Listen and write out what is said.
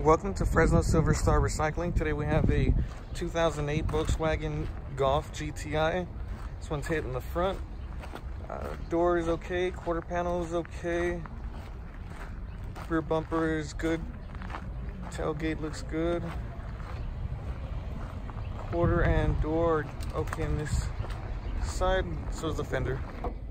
Welcome to Fresno Silver Star Recycling. Today we have a 2008 Volkswagen Golf GTI. This one's hit in the front. Door is okay, quarter panel is okay. Rear bumper is good. Tailgate looks good. Quarter and door are okay on this side, so is the fender.